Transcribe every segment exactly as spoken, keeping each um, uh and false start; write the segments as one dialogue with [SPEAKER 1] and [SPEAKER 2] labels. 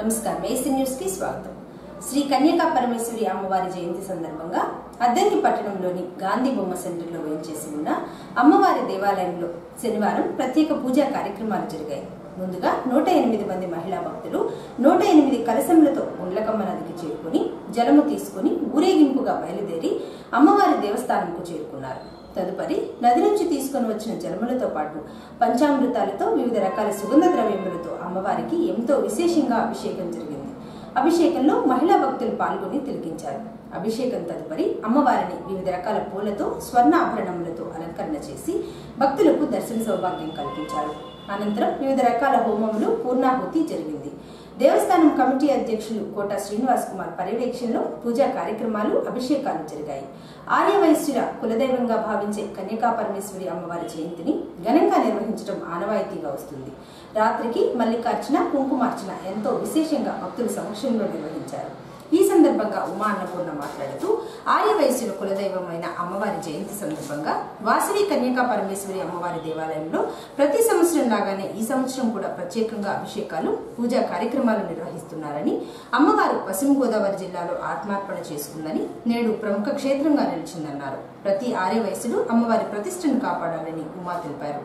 [SPEAKER 1] నమస్కారం AC news కి స్వాగతం. శ్రీ కన్యకా పరమేశ్వరి అమ్మవారి జయంతి సందర్భంగా అద్దంకి పట్టణంలోని గాంధీ బొమ్మ సెంటర్లో వేయించేసి ఉన్న అమ్మవారి దేవాలయంలో శనివారం ప్రత్యేక పూజా కార్యక్రమాలు జరిగాయి. ముందుగా నూట ఎనిమిది మంది మహిళా భక్తులు నూట ఎనిమిది కలశములతో గుండ్లకమ్మ నదికి చేరుకుని జలము తీసుకుని ఊరేగింపుగా బయలుదేరి అమ్మవారి దేవస్థానంకు చేరుకున్నారు. తదుపరి నది నుంచి తీసుకుని వచ్చిన జలములతో పాటు పంచామృతాలతో వివిధ రకాల సుగంధ ద్రవ్యములతో అమ్మవారికి ఎంతో విశేషంగా అభిషేకం జరిగింది. అభిషేకంలో మహిళా భక్తులు పాల్గొని తిలకించారు. అభిషేకం తదుపరి అమ్మవారిని వివిధ రకాల పూలతో స్వర్ణ ఆభరణములతో అలంకరణ చేసి భక్తులకు దర్శన సౌభాగ్యం కల్పించారు. అనంతరం వివిధ రకాల హోమములు పూర్ణాహుతి జరిగింది. దేవస్థానం కమిటీ అధ్యక్షులు కోట శ్రీనివాస్ కుమార్ పర్యవేక్షణలో పూజా కార్యక్రమాలు అభిషేకాలు జరిగాయి. ఆర్యవైశ్యుల కులదైవంగా భావించే కన్యకా పరమేశ్వరి అమ్మవారి జయంతిని ఘనంగా నిర్వహించడం ఆనవాయితీగా వస్తుంది. రాత్రికి మల్లికార్చన, కుంకుమార్చన ఎంతో విశేషంగా భక్తుల సమక్షంలో నిర్వహించారు. ఈ సందర్భంగా ఉమా అన్నపూర్ణ మాట్లాడుతూ ఆర్యవైశ్యుల కులదైవమైన అమ్మవారి జయంతి సందర్భంగా వాసవి కన్యకా పరమేశ్వరి అమ్మవారి దేవాలయంలో ప్రతి సంవత్సరం లాగానే ఈ సంవత్సరం కూడా ప్రత్యేకంగా అభిషేకాలు, పూజా కార్యక్రమాలు నిర్వహిస్తున్నారని, అమ్మవారు పశ్చిమ గోదావరి జిల్లాలో ఆత్మార్పణ చేసుకుందని, నేడు ప్రముఖ క్షేత్రంగా నిలిచిందన్నారు. ప్రతి ఆర్యవైశ్యుడు అమ్మవారి ప్రతిష్టను కాపాడాలని ఉమా తెలిపారు.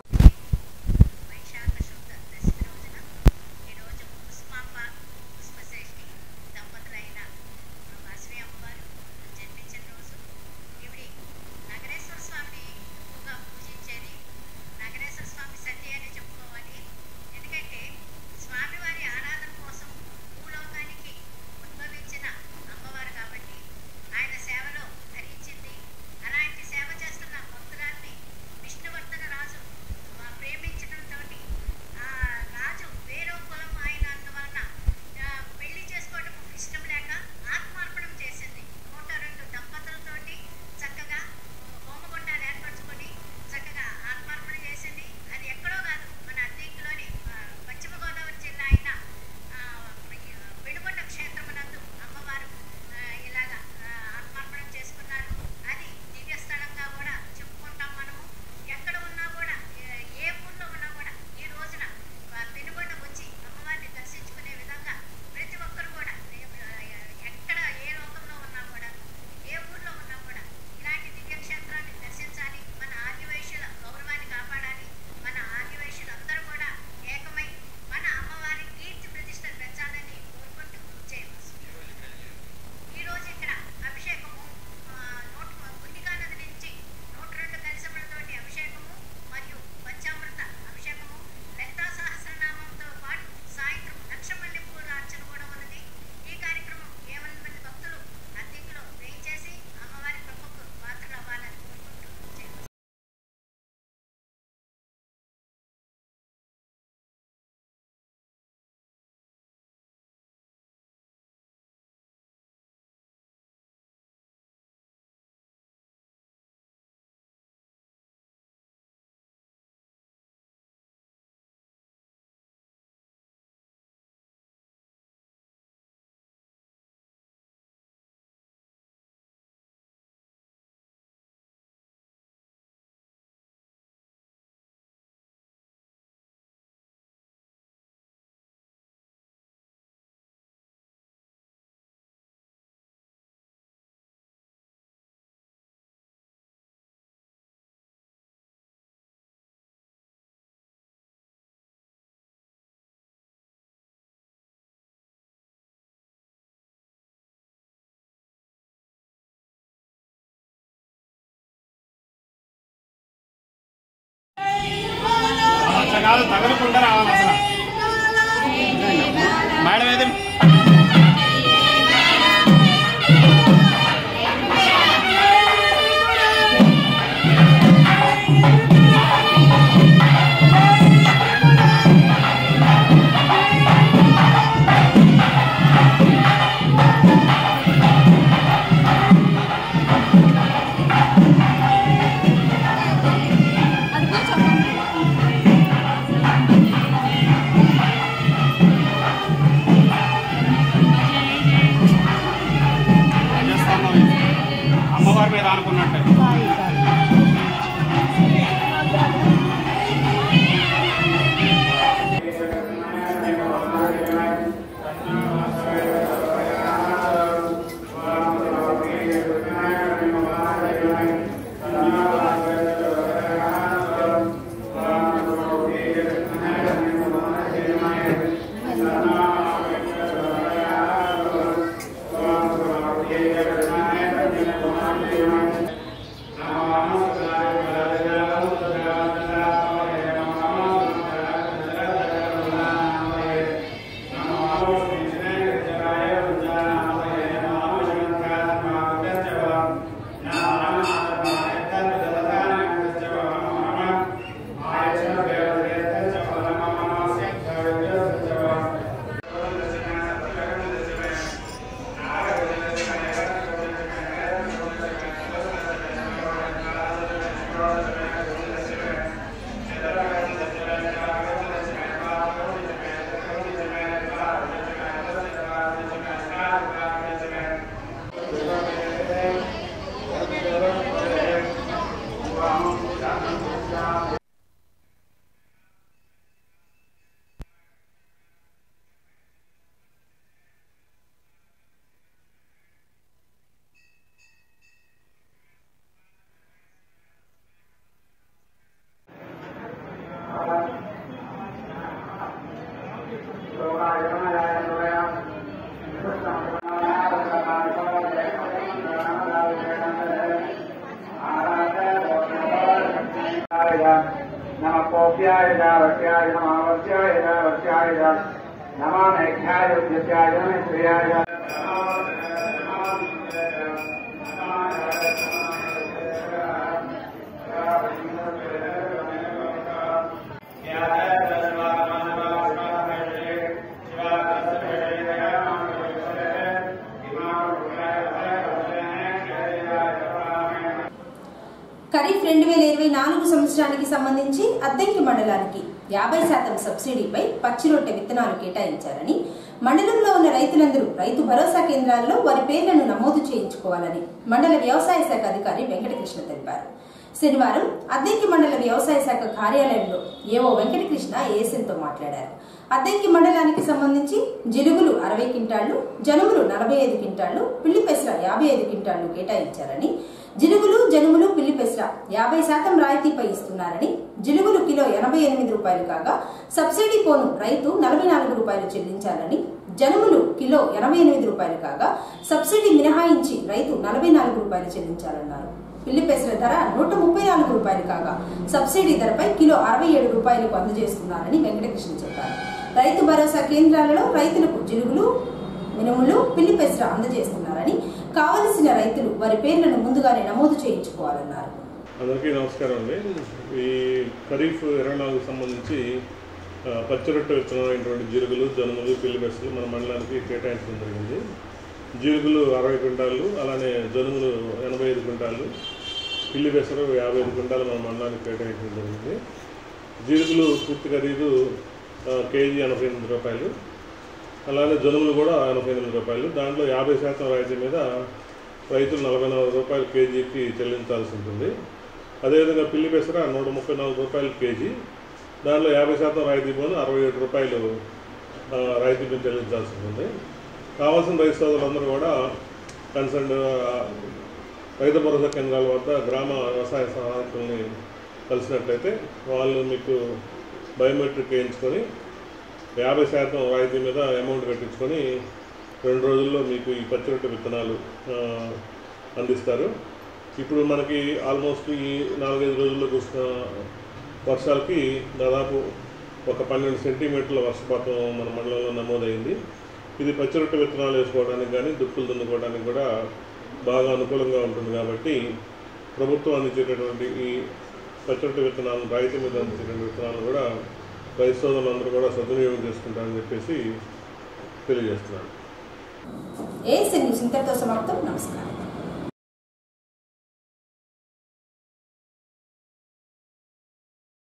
[SPEAKER 2] తగలకుండా రావాలి అసలు మేడం ఏది
[SPEAKER 3] नमः पोप्याय वर्ष्याय नमः वर्ष्याय वर्ष्याय नमः मेघ्याय उद्यत्याय नमः श्रेयाय
[SPEAKER 1] ఖరీఫ్ రెండు వేల ఇరవై నాలుగు సంవత్సరానికి సంబంధించి అద్దంకి మండలానికి యాభై శాతం సబ్సిడీపై పచ్చి రొట్టె విత్తనాలు కేటాయించారని, మండలంలో ఉన్న రైతులందరూ రైతు భరోసా కేంద్రాల్లో వారి పేర్లను నమోదు చేయించుకోవాలని మండల వ్యవసాయ శాఖ అధికారి వెంకటకృష్ణ తెలిపారు. శనివారం అద్దంకి మండల వ్యవసాయ శాఖ కార్యాలయంలో ఏవో వెంకటకృష్ణ ఏఎస్ఎన్తో మాట్లాడారు. అద్దంకి మండలానికి సంబంధించి జిలుగులు అరవై క్వింటాళ్లు, జనుములు నలభై ఐదు క్వింటాళ్లు, పిల్లి పెసర యాభై ఐదు క్వింటాళ్లు కేటాయించారని, జిలుగులు జనుములు పిల్లి పెసర యాభై శాతం రాయితీపై ఇస్తున్నారని, జిలుగులు కిలో ఎనభై ఎనిమిది రూపాయలు కాగా సబ్సిడీ పోను రైతు నలభై నాలుగు రూపాయలు చెల్లించాలని, జనుములు కిలో ఎనభై ఎనిమిది రూపాయలు కాగా సబ్సిడీ మినహాయించి రైతు నలభై నాలుగు రూపాయలు చెల్లించాలన్నారు. పిల్లి పెసర ధర నూట ముప్పై నాలుగు రూపాయలు కాగా సబ్సిడీ ధరపై కిలో అరవై ఏడు రూపాయలకు అందజేస్తున్నారని వెంకటకృష్ణ చెప్పారు. రైతు భరోసా కేంద్రాలలో రైతులకు జిలుగులు మినుములు పిల్లి పెసర అందజేస్తున్నారని, కావలసిన రైతులు వారి పేర్లను ముందుగానే నమోదు చేయించుకోవాలన్నారు.
[SPEAKER 4] అందరికీ నమస్కారం అండి. ఈ ఖరీఫ్ ఇరవై నాలుగు సంబంధించి పచ్చి రొట్టె విత్తనమైనటువంటి జీలుగులు జనుములు పిల్లి పెసలు మన మండలానికి కేటాయించడం జరిగింది. జీలుగులు అరవై క్వింటాళ్ళు, అలానే జనుములు ఎనభై ఐదు క్వింటాళ్ళు, పిల్లి పెసరు యాభై ఐదు క్వింటాలు మన మండలానికి కేటాయించడం జరిగింది. జీలుగులు పూర్తి ఖరీదు కేజీ ఎనభై ఎనిమిది రూపాయలు, అలానే జనుములు కూడా ఎనభై ఎనిమిది రూపాయలు. దాంట్లో యాభై శాతం రాయితీ మీద రైతులు నలభై నాలుగు రూపాయలు కేజీకి చెల్లించాల్సి ఉంటుంది. అదేవిధంగా పిల్లి పెసర నూట ముప్పై నాలుగు రూపాయలు కేజీ, దాంట్లో యాభై శాతం రాయితీ పోను అరవై ఏడు రూపాయలు రాయితీ మీద చెల్లించాల్సి ఉంటుంది. కావాల్సిన రైతు సోదరులందరూ కూడా కన్సర్న్ రైతు భరోసా కేంద్రాల వద్ద గ్రామ వ్యవసాయ సహాయకుల్ని కలిసినట్లయితే వాళ్ళు మీకు బయోమెట్రిక్ వేయించుకొని యాభై శాతం రాయితీ మీద అమౌంట్ కట్టించుకొని రెండు రోజుల్లో మీకు ఈ పచ్చి రొట్టె విత్తనాలు అందిస్తారు. ఇప్పుడు మనకి ఆల్మోస్ట్ ఈ నాలుగైదు రోజుల్లో కురిసిన వర్షాలకి దాదాపు ఒక పన్నెండు సెంటీమీటర్ల వర్షపాతం మన మండలంలో నమోదైంది. ఇది పచ్చి రొట్టె విత్తనాలు వేసుకోవడానికి కానీ దుక్కులు దున్నుకోవడానికి కూడా బాగా అనుకూలంగా ఉంటుంది. కాబట్టి ప్రభుత్వం అందించేటటువంటి ఈ పచ్చి రొట్టె విత్తనాలను రాయితీ మీద అందించేటువంటి విత్తనాలు కూడా రైతు సోదరులందరూ కూడా సద్వినియోగం చేసుకుంటారని చెప్పేసి తెలియజేస్తున్నాను.
[SPEAKER 1] ఏఎస్ఎన్ న్యూస్ ఇంతటితో సమాప్తం. నమస్కారం.